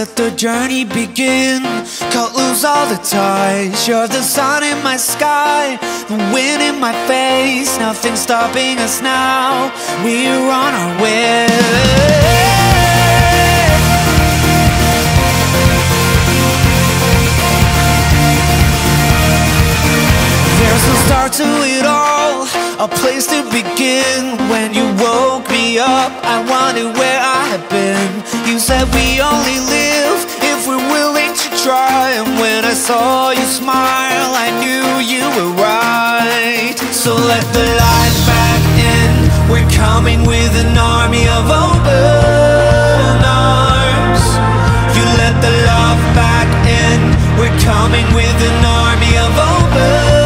let the journey begin. Cut loose all the ties. You're the sun in my sky, the wind in my face. Nothing's stopping us now. We're on our way. There's a start to it all, a place to begin. When you woke me up, I wondered where I had been. You said we only live if we're willing to try. And when I saw you smile, I knew you were right. So let the light back in. We're coming with an army of open arms. You let the love back in. We're coming with an army of open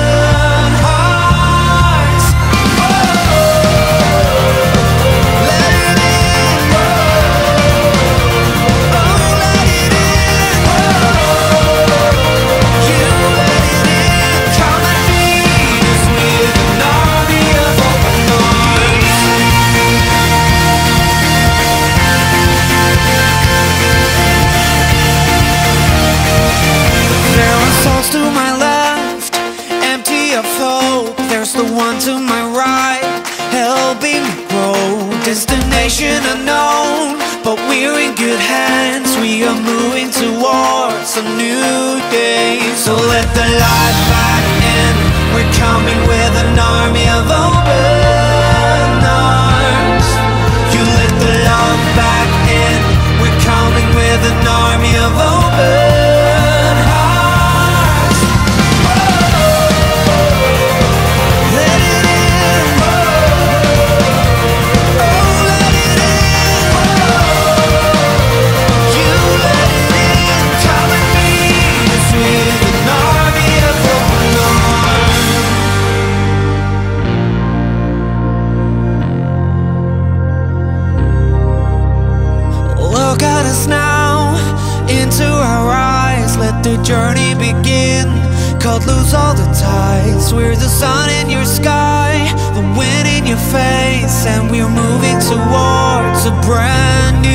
to my left, empty of hope. There's the one to my right, helping me grow. Destination unknown, but we're in good hands. We are moving towards a new day. So let the light back in. We're coming with an army of open arms. You let the love back in. We're coming with an army of open the journey begin. Cut loose all the ties. We're the sun in your sky, the wind in your face, and we're moving towards a brand new